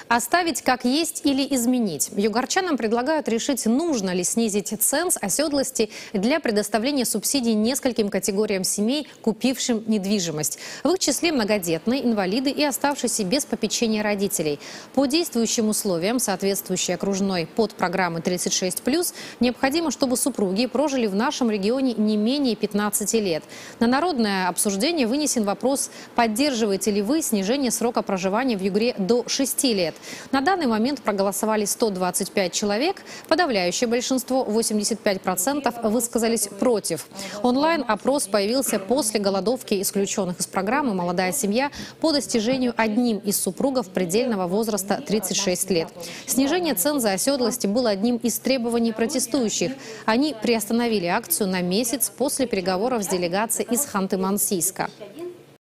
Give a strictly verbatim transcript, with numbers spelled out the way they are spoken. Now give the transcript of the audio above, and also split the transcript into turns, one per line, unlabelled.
Оставить как есть или изменить? Югорчанам предлагают решить, нужно ли снизить ценз оседлости для предоставления субсидий нескольким категориям семей, купившим недвижимость. В их числе многодетные, инвалиды и оставшиеся без попечения родителей. По действующим условиям, соответствующей окружной подпрограммы тридцать шесть плюс, необходимо, чтобы супруги прожили в нашем регионе не менее пятнадцати лет. На народное обсуждение вынесен вопрос, поддерживаете ли вы снижение срока проживания в Югре до шести лет. На данный момент проголосовали сто двадцать пять человек. Подавляющее большинство, восемьдесят пять процентов, высказались против. Онлайн-опрос появился после голодовки исключенных из программы «Молодая семья» по достижению одним из супругов предельного возраста тридцать шесть лет. Снижение ценза оседлости было одним из требований протестующих. Они приостановили акцию на месяц после переговоров с делегацией из Ханты-Мансийска.